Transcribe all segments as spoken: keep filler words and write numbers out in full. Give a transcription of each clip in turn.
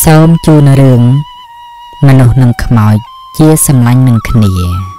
សូមជូនរឿងមនុស្សនឹងខ្មោចជាសម្លាញ់នឹងគ្នា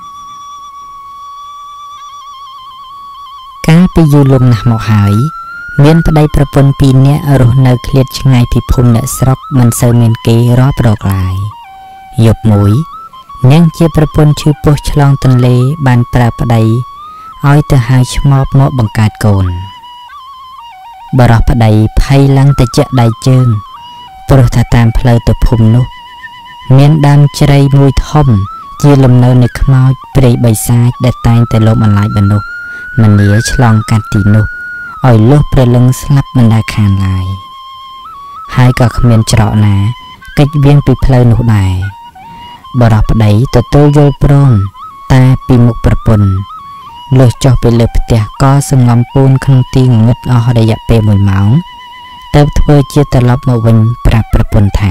កាលពីយូរលង់ណាស់មកហើយមានប្តីប្រពន្ធពីរនាក់រស់នៅឃ្លាតឆ្ងាយពីភូមិអ្នកស្រុកមិនសូវមានគេរាប់រកឡើយយប់មួយនាងជាប្រពន្ធឈឺពោះឆ្លងទន្លេបានប្រើប្តីឲ្យទៅហៅឆ្មបមកបង្កើតកូនបរោះប្តីភ័យឡើងទៅជាក់ដៃជើងព្រោះថាតាមផ្លូវទៅភូមិនោះមានដើមជ្រៃមួយធំជាលំនៅនៃខ្មោចព្រៃបិសាចដែលតែងតែលំអន្លាយមនុស្សម្នាឆ្លងកាត់ទីនោះឲ្យលុះព្រលឹងស្លាប់មិនដែលខានឡើយហើយក៏គ្មានច្រកណាគេចវាងពីផ្លូវនោះដែរបរោះប្តីទទួលយល់ព្រមតែពីមុខប្រពន្ធលុះចុះពីលើផ្ទះក៏សង្ងំពូនក្នុងទីងងឹតអស់រយៈពេលមួយម៉ោងទៅធ្វើជាត្រឡប់មកវិញប្រាប់ប្រពន្ធថា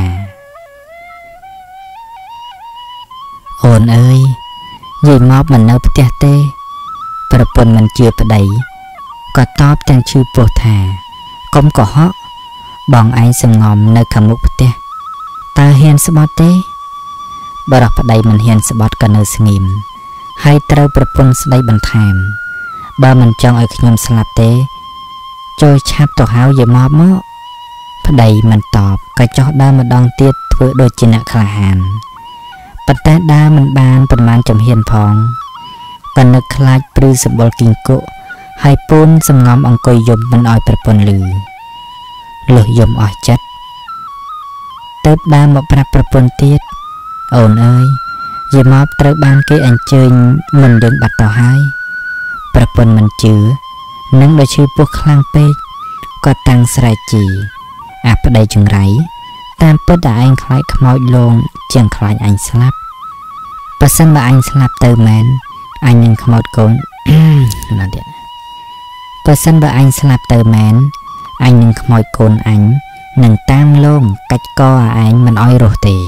អូនអើយយាយមកមិននៅផ្ទះទេប្រពន្ធមិនជឿប្តីក៏តបទាំងឈឺពោះថាកុំកុហកបងឯងសង្ងំនៅខាងមុខផ្ទះតើហ៊ានស្បត់ទេបរោះប្តីមិនហ៊ានស្បត់ក៏នៅស្ងៀមហើយត្រូវប្រពន្ធស្ដីបន្ថែមបើមិនចង់ឲ្យខ្ញុំស្លាប់ទេចូលឆាប់ទៅហៅយាយមកមកប្តីមិនតបក៏ចុះដើរម្ដងទៀតធ្វើដូចជាអ្នកក្លាហានប៉ុន្តែដើរមិនបានប្រមាណចំហៀនផងក៏នឹកខ្លាចព្រឺសម្បុរគីងគក់ហើយពូនសំងំអង្គុយយំមិនឲ្យប្រពន្ធឮលុះយំអស់ចិត្តទៅដើរមកប្រាប់ប្រពន្ធទៀតអូនអើយយាយមកត្រូវបានគេអញ្ជើញមិនយើងបាត់ទៅហើយប្រពន្ធមិនជឿនឹងដោយឈឺពោះខ្លាំងពេកក៏តាំងស្រែកជីអាប្តីចង្រៃតាមពិតតែឯងខ្លាចខ្មោចលងជាងខ្លាចអញស្លាប់បើសិនបើអញស្លាប់ទៅមែនអញនឹងខ្មោចកូនណាទៀតបើសិនបើអញស្លាប់ទៅមែនអញនឹងខ្មោចកូនអញនឹងតាមលងកាច់កអាឯងមិនឲ្យរស់ទេ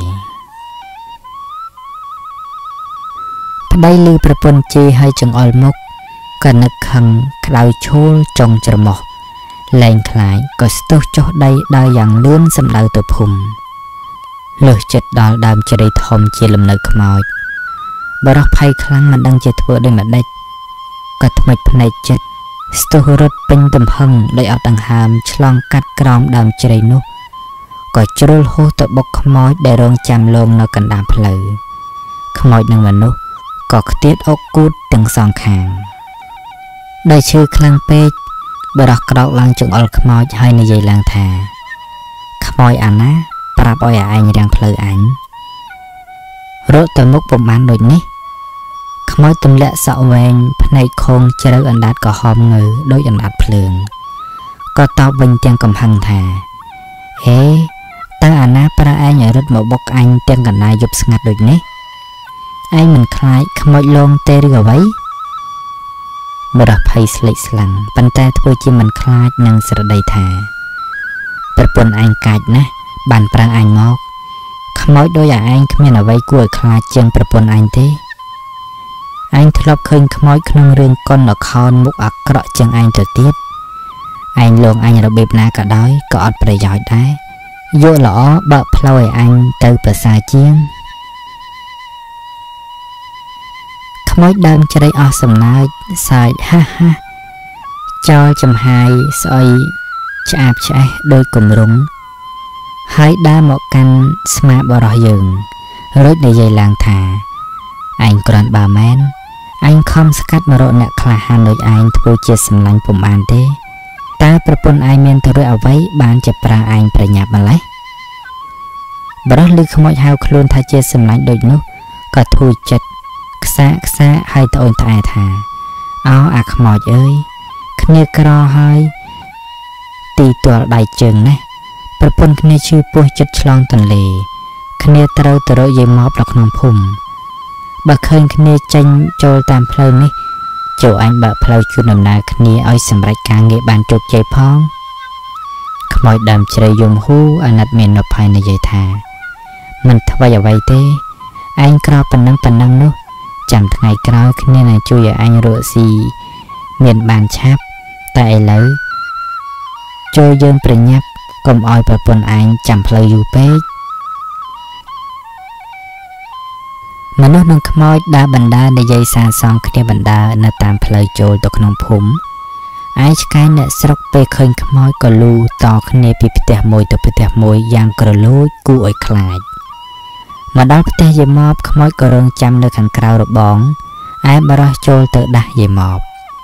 ប្តីឮប្រពន្ធជេរឲ្យចង្អុលមុខក៏នឹកខឹងក្តៅឈូលចុងច្រមុះលែងខ្លាចក៏ស្ទុះចុះដីដើរយ៉ាងលឿនសម្ដៅទៅភូមិលុះចិត្តដល់ដើមជ្រៃធំជាលំនៅខ្មោចបរោះភ័យខ្លាំងមិនដឹងជាធ្វើដូចម្ដេចក៏ថ្មិចភ្នែកចិត្តស្ទុះរត់ពេញទំហឹងដោយអត់ដង្ហើមឆ្លងកាត់ក្រោមដើមជ្រៃនោះក៏ជ្រុលហួសទៅបុកខ្មោចដែលរងចាំលងនៅកណ្ដាលផ្លូវខ្មោចនឹងមនុស្សក៏ខ្ទាតអុកគូតទាំងសងខាងដោយឈឺខ្លាំងពេកបរោះក្រោកឡើងចង្អុលខ្មោចហើយនិយាយឡើងថាខ្មោចអាណាប្រាប់ឲ្យឯងរាំងផ្លូវអញរត់ទៅមុខប្រមាណដូចនេះខ្មោចទម្លាក់សក់វែងភ្នែកខងជ្រៅអណ្ដាតក៏ហមងើដូចអណ្ដាតភ្លើងក៏តបវិញទាំងកំហឹងថាហេតើអាណាប្រាឯងឲ្យរត់មកបុកអញទាំងកណ្ដាលយប់ស្ងាត់ដូចនេះឯងមិនខ្លាចខ្មោចលងទេឬអ្វីបរោះភ័យស្លេកស្លាំងប៉ុន្តែធ្វើជាមិនខ្លាចនឹងស្រដីថាប្រពន្ធឯងកាចណាស់បានប្រាំងអញមកខ្មោចដោយឯងគ្មានអ្វីគួរឲ្យខ្លាចជាងប្រពន្ធឯងទេឯងធ្លាប់ឃើញខ្មោចក្នុងរឿងកុនអខោនមុខអាក្រក់ជាងឯងទៅទៀតឯងលងអញរបៀបណាក៏ដោយក៏អត់ប្រយោជន៍ដែរយកល្អបើកផ្លូវឲ្យអញទៅប្រសើរជាងខ្មោចដើមជ្រៃអស់សំណើចសើចហាហាចោលចំហាយស្អុយឆ្អាបឆ្អេះដោយគំរងហើយដើរមកកាន់ស្មាបរោះយើងរួចនិយាយឡើងថាឯងគ្រាន់បើមែនអញខំស្កាត់មករកអ្នកក្លាហានដូចឯងធ្វើជាសម្លាញ់ពុំបានទេតើប្រពន្ធឯងមានទៅរួចអ្វីបានជាប្រាឯងប្រញាប់ម្លេះបរោះឮខ្មោចហៅខ្លួនថាជាសម្លាញ់ដូចនោះក៏ធូរចិត្តខ្សាខ្សាហើយត្អូញត្អែថាអោអាខ្មោចអើយគ្នាក្រហើយទីទាល់ដៃជើងណាស់ប្រពន្ធគ្នាឈឺពោះចិត្តឆ្លងទន្លេគ្នាត្រូវទៅរកយាយមកនៅក្នុងភូមិបើឃើញគ្នាចេញចូលតាមផ្លូវនេះចូលអញបើកផ្លូវជូនដំណើរគ្នាឲ្យសម្រេចការងារបានជោគជ័យផងខ្មោចដើមជ្រៃយំហ៊ូអាណិតមាននៅភ័យនិយាយថាមិនធ្វើអ្វីទេឯងក្រប៉ុណ្ណឹងប៉ុណ្ណឹងនោះចាំថ្ងៃក្រោយគ្នានឹងជួយឲ្យអញរកស៊ីមានបានឆាប់តែឥឡូវចូលយើងប្រញាប់កុំឲ្យប្រពន្ធឯងចាំផ្លូវយូរពេកមនុស្សនឹងខ្មោចដើរបណ្ដើរនិយាយសាសងគ្នាបណ្ដើរនៅតាមផ្លូវចូលទៅក្នុងភូមិឯឆ្កែអ្នកស្រុកពេលឃើញខ្មោចក៏លូតគ្នាពីផ្ទះមួយទៅផ្ទះមួយយ៉ាងក្រលួចគួរឲ្យខ្លាចមកដល់ផ្ទះយាយម៉បខ្មោចក៏រងចាំនៅខាងក្រៅរបងឯបរោះចូលទៅដាស់យាយម៉ប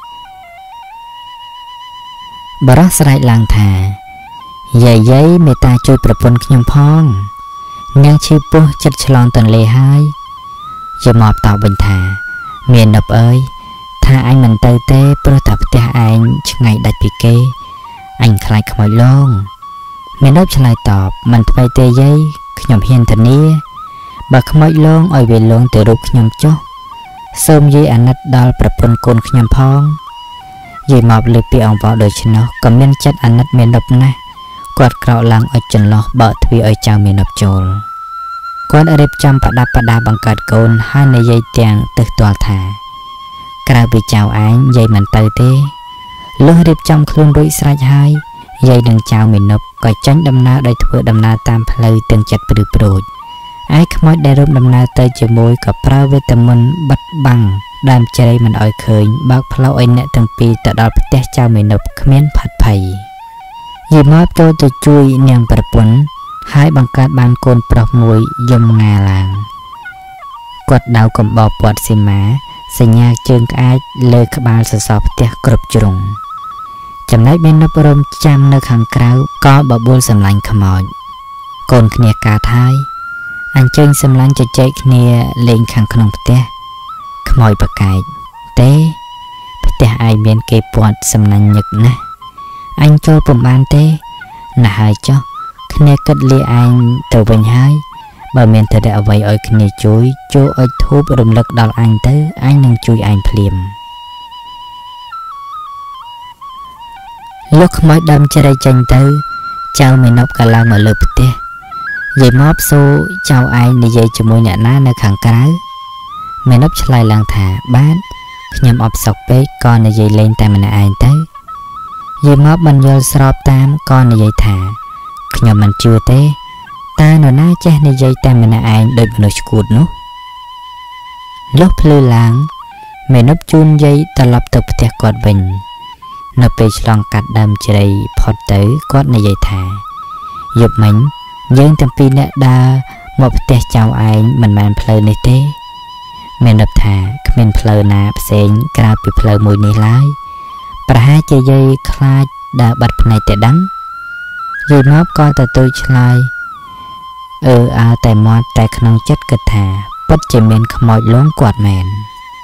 បរោះស្រែកឡើងថាយាយយាយមេត្តាជួយប្រពន្ធខ្ញុំផងនាងឈឺពោះចិត្តឆ្លងទន្លេហើយយាយម៉បតបវិញថាមាននប់អើយថាអញមិនទៅទេព្រោះតែផ្ទះឯងឆ្ងាយដាច់ពីគេអញខ្លាចខ្មោចលងមាននប់ឆ្លើយតបមិនថ្មីទេយាយខ្ញុំហ៊ានធានាបើខ្មោចលងឲ្យវាលងទៅរូបខ្ញុំចុះសូមយាយអាណិតដល់ប្រពន្ធកូនខ្ញុំផងយាយម៉បលើពីអង្វរដូច្នោះក៏មានចិត្តអាណិតមាននប់ណាស់គាត់ក្រោកឡើងអុជចន្លោះបើកទ្វារឲ្យចៅមាននប់ចូលគាត់រៀបចំប្រដាប់ប្រដាបង្កើតកូនហើយនិយាយទាំងទើសទាល់ថាក្រៅពីចៅឯងយាយមិនទៅទេលុះរៀបចំខ្លួនរួចស្រេចហើយយាយនិងចៅមីនុបក៏ចេញដំណើរដោយធ្វើដំណើរតាមផ្លូវទាំងចិត្តព្រឺព្រួចឯខ្មោចដែលរួមដំណើរទៅជាមួយក៏ប្រើវេទមន្តបិទបាំងដើមជ្រៃមិនឲ្យឃើញបើកផ្លូវឲ្យអ្នកទាំងពីរទៅដល់ផ្ទះចៅមីនុបគ្មានផាត់ភ័យយាយមកចូលទៅជួយនាងប្រពន្ធហើយបង្កើតបានកូនប្រុសមួយយំងាឡើងគាត់ដៅកំបោពាត់សីមាសញ្ញាជើងក្អាចលើក្បាលសសរផ្ទះគ្រប់ជ្រុងចំណែកមាននប់រំចាំនៅខាងក្រៅក៏បបួលសម្លាញ់ខ្មោចកូនគ្នាកាត់ហើយអញ្ជើញសម្លាញ់ជជែកគ្នាលេងខាងក្នុងផ្ទះខ្មោចប្រកែកទេផ្ទះឯងមានគេពាត់សម្លាញ់ញឹកណាស់អញចូលពុំបានទេណាស់ហើយចុះគ្នាគិតលាឯងទៅវិញហើយបើមានតែអ្វីឲ្យគ្នាជួយចូលអុជធូបរំលឹកដល់អញទៅអញនឹងជួយឯងភ្លាមលោកខ្មោចដើមជ្រៃចេញទៅចៅមីនុបក៏ឡើងមកលើផ្ទះយាយមកសួរចៅឯងនិយាយជាមួយអ្នកណានៅខាងក្រៅមីនុបឆ្លើយឡើងថាបាទខ្ញុំអបសុកពេកក៏និយាយលេងតែម្នាក់ឯងទៅយាយមកមិនយល់ស្របតាមក៏និយាយថាខ្ញុំមិនជឿទេតើនរណាចេះនិយាយតែម្នាក់ឯងដូចមនុស្សឈួតនោះលុះភ្លឺឡើងមេនុបជូនយាយត្រឡប់ទៅផ្ទះគាត់វិញនៅពេលឆ្លងកាត់ដើមជ្រៃផុតទៅគាត់និយាយថាយប់មិញយើងទាំងពីរនាក់ដើរមកផ្ទះចៅឯងមិនមែនផ្លូវនេះទេមេនុបថាគ្មានផ្លូវណាផ្សេងក្រៅពីផ្លូវមួយនេះឡើយប្រហែលជាយាយខ្លាចដើរបាត់ភ្នែកតែដឹងយាយមកក៏ទទួលឆ្លើយអឺអើតែមាត់តែក្នុងចិត្តគិតថាពិតជាមានខ្មោចលងគាត់មែន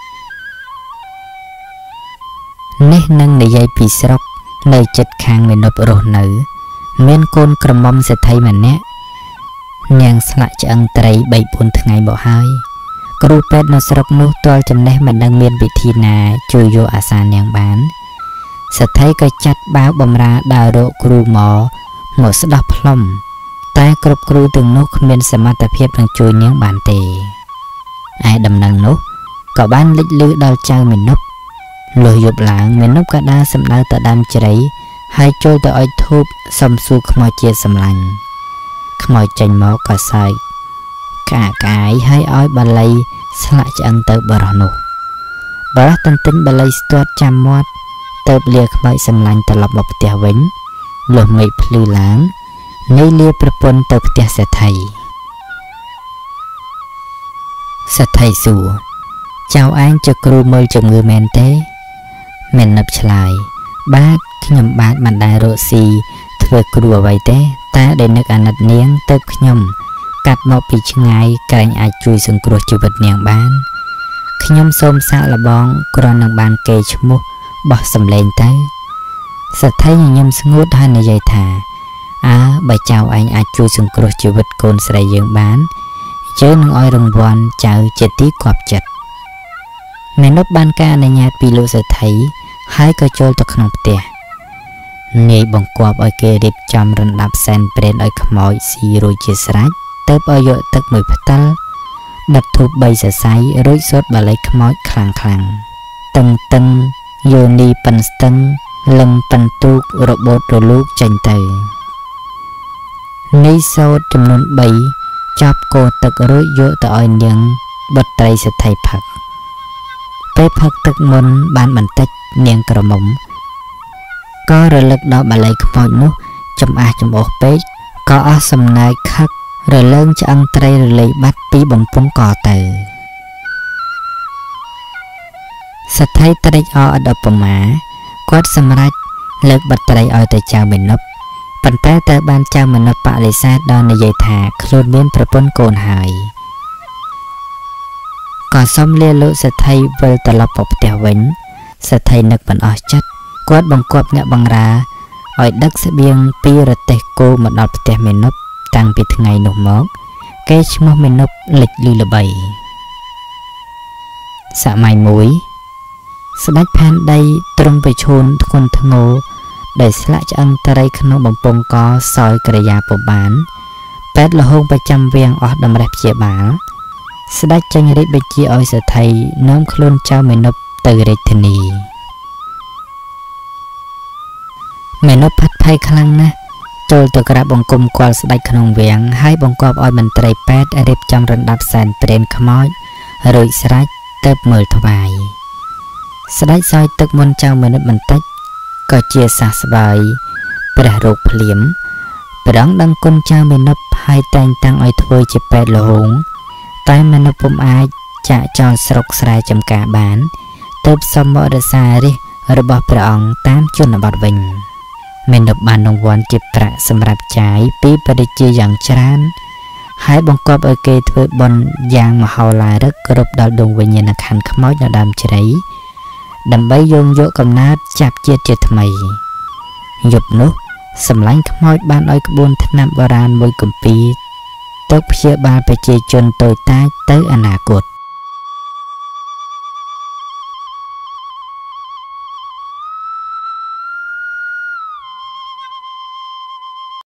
នេះនឹងនិយាយពីស្រុកនៅចិត្តខាងមេនុបរស់នៅមានកូនក្រមុំសេដ្ឋីម្នាក់នាងស្លាក់ឆ្អឹងត្រី បីបួន ថ្ងៃមកហើយគ្រូពេទ្យនៅស្រុកនោះទាល់ចំណេះមិនដឹងមានវិធីណាជួយយកអាសានាងបានសេដ្ឋីក៏ចាត់បាវបំរើដើររកគ្រូមកមកស្ដោះផ្លុំតែគ្រប់គ្រូទាំងនោះគ្មានសមត្ថភាពនឹងជួយនាងបានទេឯដំណឹងនោះក៏បានលេចលឺដល់ចៅមេនុបលុះយប់ឡើងមេនុបក៏ដើរសម្ដៅទៅដើមជ្រៃហើយចូលទៅអុជធូបសុំសួរខ្មោចជាសម្លាញ់ខ្មោចចេញមកក៏សើចកាកាយហើយឲ្យបាលីស្លាក់ឆ្អឹងទៅបរោះនោះបរោះតន្ទិញបាលីស្ទាត់ចាំមាត់ទៅលាខ្មោចសម្លាញ់ត្រឡប់មកផ្ទះវិញលុះមេឃភ្លឺឡើងនៃលាប្រពន្ធទៅផ្ទះសេដ្ឋីសេដ្ឋីសួរចៅឯងជាគ្រូមើលជំងឺមែនទេមេនុបឆ្លើយបាទខ្ញុំបាទមិនដែលរកស៊ីធ្វើគ្រូអ្វីទេតែដែលនឹកអាណិតនាងទៅខ្ញុំកាត់មកពីឆ្ងាយក្រែងអាចជួយសង្គ្រោះជីវិតនាងបានខ្ញុំសូមសាកល្បងគ្រាន់នឹងបានគេឈ្មោះបោះសម្លេងទៅសេដ្ឋីញញឹមស្ងួតហើយនិយាយថាអើបើចៅឯងអាចជួយសង្គ្រោះជីវិតកូនស្រីយើងបានយើងនឹងឲ្យរង្វាន់ចៅជាទីគាប់ចិត្តមេនុបបានការអនុញ្ញាតពីលោកសេដ្ឋីហើយក៏ចូលទៅក្នុងផ្ទះនាយបង្គាប់ឲ្យគេរៀបចំរណ្ដាប់សែនព្រេនឲ្យខ្មោចស៊ីរួចជាស្រេចទៅឲ្យយកទឹកមួយផ្តិលដុតធូបបីសរសៃរួចសូត្របាលីខ្មោចខ្លាំងខ្លាំងតឹងតឹងយោនីប៉ិនស្ទឹងលឹងប៉ិនទូកររបូតរលូកចេញទៅនេះសូត្រចំនួនបីចាប់កោទឹករួចយកទៅឲ្យនាងបុត្រីសេដ្ឋីផឹកពេលផឹកទឹកមុនបានបន្តិចនាងក្រមុំក៏រលឹកដល់បាឡៃខ្មោចនោះចំអះចំអុះពេកក៏អស់សំណាយខឹករលើងឆ្អឹងត្រីរលាយបាត់ពីបំពង់កទៅសេដ្ឋីត្រេកអរឥតឧបមាគាត់សម្រេចលើកបុត្រីឲ្យទៅចៅមាណពប៉ុន្តែតែបានចៅមាណពបដិសេធដល់និយាយថាខ្លួនមានប្រពន្ធកូនហើយក៏សុំលាលោកសេដ្ឋីវិលត្រឡប់ទៅផ្ទះវិញសេដ្ឋីនឹកមិនអស់ចិត្តគាត់បង្គាប់អ្នកបង្រាឲ្យដឹកស្បៀងពីរទេះគោមកដល់ផ្ទះមាណពតាំងពីថ្ងៃនោះមកគេឈ្មោះមាណពលេចឮល្បីសម័យមួយស្ដេចផែនដីទ្រង់ប្រឈួនធ្ងន់ធ្ងរដែលស្លាក់ឆ្អឹងត្រីក្នុងបំពង់កសោយក្រយាពុំបានពេទ្យលហោងប្រចាំវាងអស់តម្រេះព្យាបាលស្ដេចចេញរាជបញ្ជាឲ្យសេដ្ឋីនាំខ្លួនចៅមាណពទៅរាជធានីមាណពផាត់ភ័យខ្លាំងណាស់ចូលទៅក្រាបបង្គំគាល់ស្ដេចក្នុងវាំងហើយបង្គាប់ឲ្យមន្ត្រីពេទ្យរៀបចំរណ្ដាប់សែនព្រេនខ្មោចរួចស្រេចទៅមើលថ្វាយស្ដេចសោយទឹកមុនចៅមាណពបន្តិចក៏ជាសះស្បើយព្រះរោគភ្លាមព្រះអង្គដឹងគុណចៅមាណពហើយតែងតាំងឲ្យធ្វើជាពេទ្យលហោងតែមាណពពុំអាចចាក់ចោលស្រុកស្រែចម្ការបានទើបសុំមករក្សារាជរបស់ព្រះអង្គតាមជនបទវិញមាណពបានរង្វាន់ជាប្រាក់សម្រាប់ចាយពីបរិជាយ៉ាងច្រើនហើយបង្គាប់ឲ្យគេធ្វើបុណ្យយ៉ាងមហោឡារិកគ្រប់ដល់ដួងវិញ្ញាណក្ខន្ធខ្មោចនៅដើមជ្រៃដើម្បីយោងយកកំណើតចាប់ជាតិជាថ្មីយប់នោះសម្លាញ់ខ្មោចបានឲ្យក្បួនថ្នាំបុរាណមួយគម្ពីរទៅព្យាបាលប្រជាជនតូចតាចទៅអនាគត